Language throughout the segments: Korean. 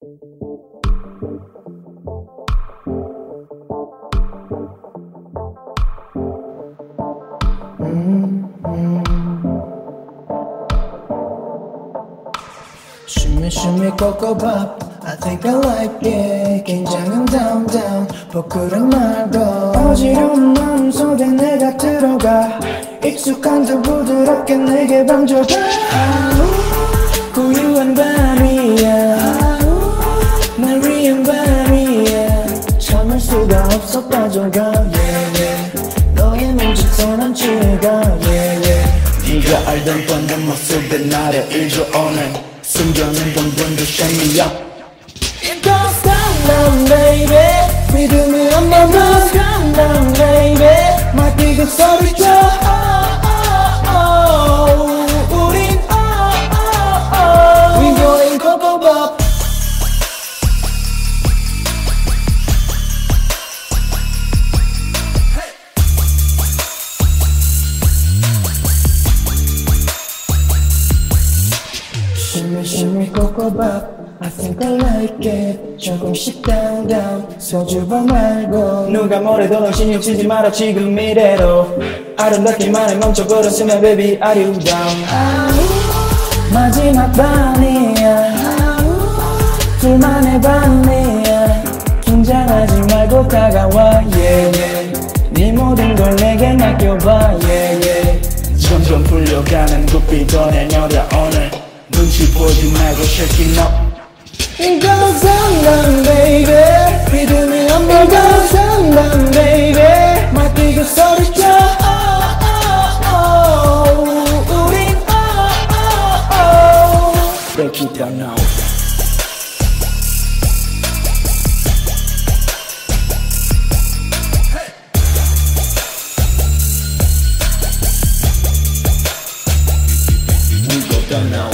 Shimmy shimmy cocoa pop, I think I like it. 긴장은 down down, 포크랑 말고 어지러운 마음 속에 내가 들어가. 익숙한 듯 부드럽게 내게 방져가. 고유한 밤이야, 날 위한 밤이야. 참을 수가 없어 빠져가. Yeah, yeah. 너의 눈짓에 난 취해가. Yeah, yeah. 네가 알던 뻔한 모습에 나를 잊어 오늘. 숨겨낸 감정도 shake me up. It goes down down baby, 믿음이 없는 goes down down baby. 말 뛰고 소리쳐. 우린 We going cocoa pop. Shimmy shimmy cocoa pop, I think I like it. 조금씩 down down, 소주봐 말고. 누가 뭐래도 신경 쓰지 마라 지금 이대로. 아름답기만 해 멈춰버렸으면 baby are you down. 마지막 밤이야, 둘만의 밤이야. 긴장하지 말고 다가와 yeah, yeah. 네 모든 걸 내게 맡겨봐 yeah, yeah. 점점 풀려가는 굽비도 내려라 오늘. 눈치 보지 말고 shake it up. It goes down down baby, 믿음이 없는 It goes down down baby. 말 뛰고 소리쳐. 우린 Break it down now. We go down now.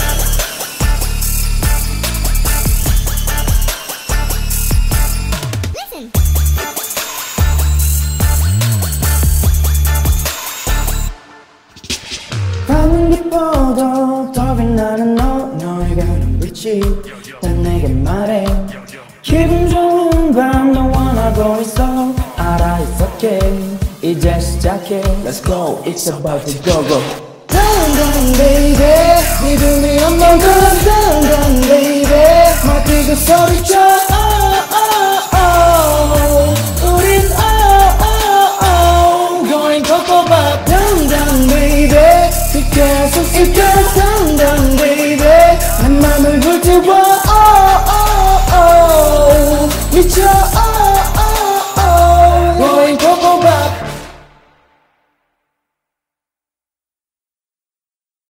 밤은 깊어도 더 빛나는 너에게 눈빛이 다 내게 말해. 기분 좋은 밤 너와 나 보고 있어. 알아 it's okay, 이제 시작해. Let's go, it's about to go go. Down down baby, 믿음이 없는 건 down down baby. 말 뛰고 소리쳐.